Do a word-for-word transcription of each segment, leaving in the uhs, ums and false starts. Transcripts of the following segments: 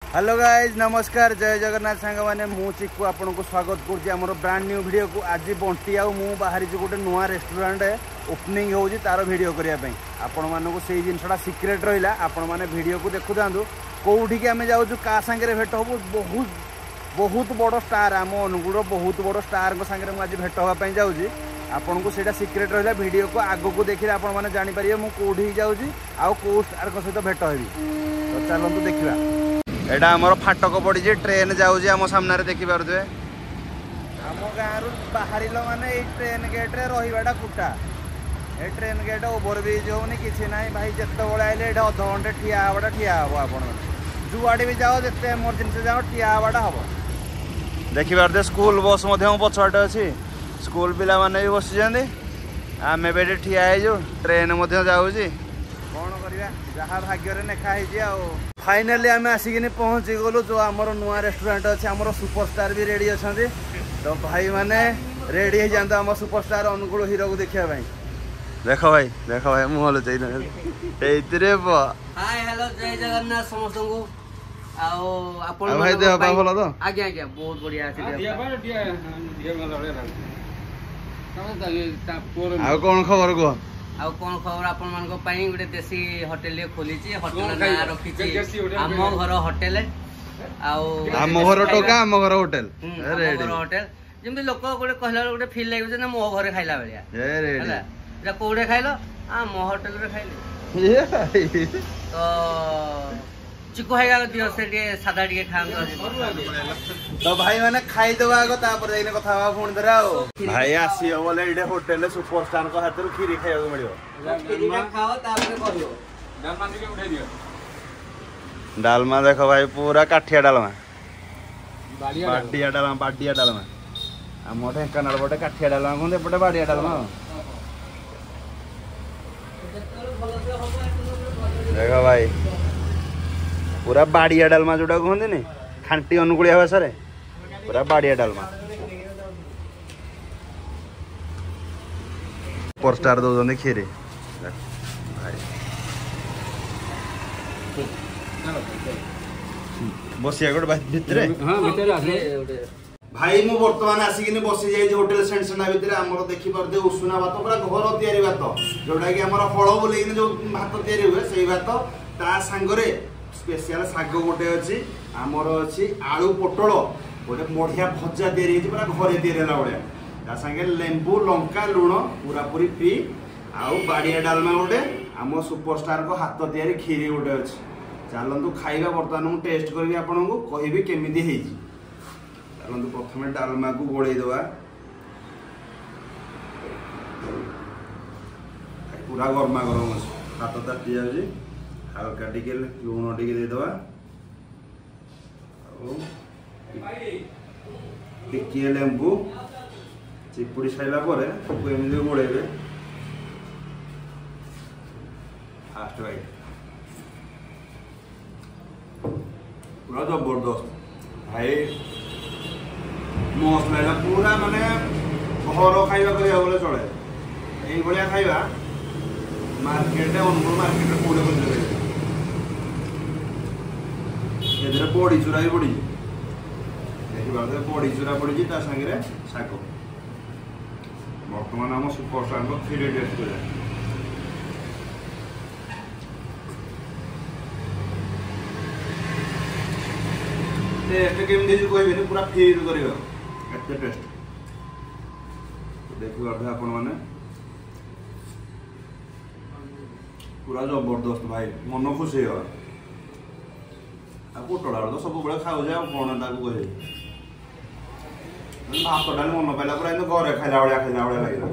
Hello guys नमस्कार जय जगन्नाथ सांग मैंने मु चिकू आपन को स्वागत कर ब्रांड न्यू वीडियो को आज बंटी आउ मु बाहरी गोटे नुआ रेस्टोरेंट ओपनिंग हो तार वीडियो करने आपण मानक से जिनसा सिक्रेट रहा आपण मैंने वीडियो को देखु था कौटी आम जाऊँ क्या सांगे भेट हो बहुत बहुत बड़ स्टार आम अनुगुड़ बहुत बड़ स्टार सांगे मुझे भेट होगापी जाऊँगी आपन को सीटा सिक्रेट रहा वीडियो को आग को देखिए आपण मैंने जानीपर मुझे जाऊँगी आउ कौ स्टार सहित भेट होगी तो चलतु देखा एटा हमर फाटक पड़ी ट्रेन जाऊँ आम सामने देखी पारे आम गाँव बाहर माने ट्रेन गेट रे रहीबाटा कुटा ए ट्रेन गेट ओवर ब्रिज होनी किसी ना भाई जिते आए अध घंटे ठिया हवाटा ठिया हम आपण जुआड़े भी जाओ जिते इमरजेंसी जाओ ठिया हवाटा हम देखी पारे स्कूल बस पछवाटे अच्छी स्कूल पिला माने भी बसी आम भी ठिया हो ट्रेन जाऊँगी कौन करवा जहाँ भाग्य लेखाई आ फाइनाली आम आसिक पहुँची गलु जो आमर नुआ रेस्टोरेंट अच्छे आमर सुपरस्टार भी रेडी अच्छा तो भाई माने रेडी हो जाता आम सुपरस्टार अनुकूल हीरो को देखा देख भाई देख भाई मुहल चाहिए हाय हेलो जय जगन्नाथ समस्त को आपण भाई देह पा भल तो आज्ञा आज्ञा बहुत बढ़िया आ कौन खबर कह आउ कौन खबर आपण मान गोटे देसी होटेल खोली होटेल ना रखी आम घर होटेल आम घर टोका आम घर होटेल होटेल जमी लोक गोटे कहला गोटे फील लगे ना मो घर खाइला बेलिया कौटे खाइल आम होटेल रे खाइले तो चिकू भाई दियो से सादा टे खा तो भाई मैंने खाईदे आग कथा पुणी थे आओ भाई आसी बोले ये होटेल सुपरस्टार को हाथ खीरी खाइबा मिले डालमा देख भाई पूरा काठिया डालमा बाडिया डालमा बाडिया डालमा आम ढेंकानाल पटे काठिया डालमा कहते एपटे बाडिया डालमा देख भाई पूरा बाड़िया डालमा जोटा कहते नहीं खांटी अनुकूलिया भाषा पूरा बाड़िया डालमा सुपरस्टार दौरान खीरी बसिया गोटे भितर भाई मु बर्तमान आसिक बसी जाइए होटेल सेंटना भितर आमर देखी पारे उषुना भात पूरा घर तैयारी भात जोटा कि आम फल बोल जो भात तैयारी हुए से भात ता सांगरे स्पेशल शाग गोटे अच्छी आमर अच्छी आलू पोटल गोटे बढ़िया भजा तैयारी पूरा घरे तैयारी भाया ता संगे लेंबू लंका लुण पूरा पूरी फ्री आउ बाड़िया डालमा गोटे आम सुपरस्टार को हाथ तैयारी खीरी गोटे अच्छी चलतु खाइबा बर्तमान मुझे टेस्ट करी आपन को कहि केमिति हेजी चलतु प्रथम डालमा को गोड़े दवा पूरा गरमा गरम अच्छे हाथ ताटी जाऊँगी हल्का टिके लुण टिके देदवा टिके लेंबू चिपुड़ी सारा एमती गोड़े फास्ट बाइट पूरा जबरदस्त भाई मस्त लगा पूरा माने घर खाइबा कहया बोले चले यही भाया खाइबा मार्केट अनुकूल मार्केट कोड़े बजे ये बड़ी चूरा भी पड़ी देखिए बड़ी चूरा पड़ी सागे शाग बर्तमान आम सुपरस्टार को खीरी टेस्ट कर टेस्ट केमती कह पूरा फील कर टेस्ट देखिए आपण मैंने पूरा जबरदस्त भाई मन खुशी हो पोटल तो सब बड़े खाऊ जाए कौन कह भात डाल मन पाला पूरा घरे खाइला भाया खाइला भाया लगे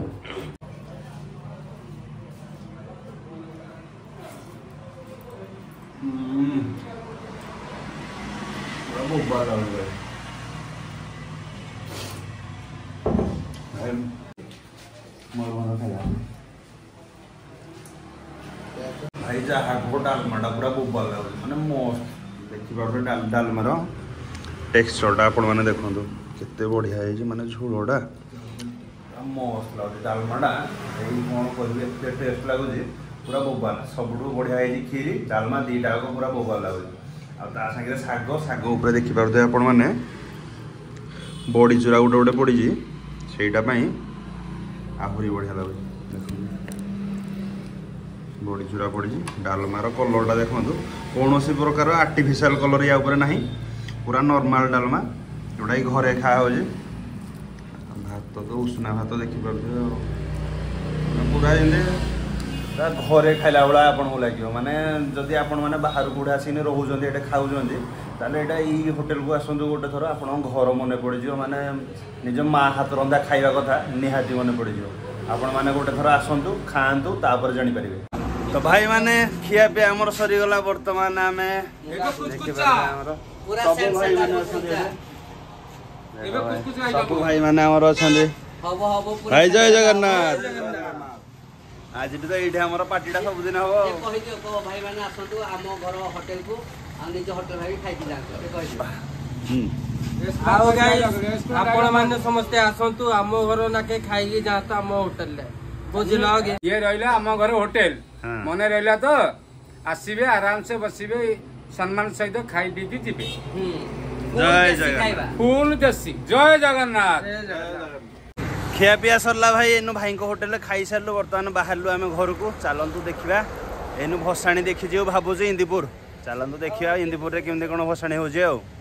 बोबार भाई जहाँ डालमाटा पूरा बोबार लगे मैंने मस्त देखिए डाल डालमार टेक्सचरटा आपण मैंने देखो केते बढ़िया है माने झोलटा मस्त लगे डालमाटा कौन कह टेस्ट लगुच पूरा बोबार सब बढ़िया है खीरी डालमा दीटा पूरा बोबार लगुच ता सागे शाग शाग ऊपर देखि पारदे आपण माने बड़ी चूरा गोटे गोटे पड़ी सेटा आहरी बढ़िया लगे बड़ी चूरा पड़ी डालमार कलरटा देखो कौन सी प्रकार आर्टिफिशियल कलर या ऊपर ना पूरा नॉर्मल डालमा जोटा कि घरे खाए हो भात तो उष्णा भात देखिपे पूरा पूरा घरे खाइला भाला आपको लगे माने जदि आपण मैंने बाहर कूड़े आसिक रोचे ये खाऊँ ताले एटा ई होटल को आसतु गोटे थर आप घर मन पड़ माने निज माँ हाथ रंधा खाइबा कथा निहाती मन पड़ आपण मैंने गोटे थर आसतु खातु तापर जापर तो भाई माने खिया पिया आमर सरीगला बर्तमान आम सब भाई माने आमर अच्छा भाई जय जगन्नाथ आज तो ये आम पार्टीटा सबुदिन हम भाई मैंने आसतु आम घर होटेल को निज होटेल भाई खाई आपण माने समस्ते आसतु आम घर नाके खाई जातु आम होटेल बुझल ये रहा आम घर होटेल मन रहा तो आसबे आराम से बसबे सम्मान सहित खाई पी जीवे जय जगन्नाथ फुल देसी जय जगन्नाथ खिया पिया सरला भाई एनु भाई होटेल खाई सारू बर्तमान बाहर आम घर को चलतु देखा एनु भसाणी देखी भावुँ इंदीपुर चलतु देखा इंदीपुर केमती कौन भसाणी हो।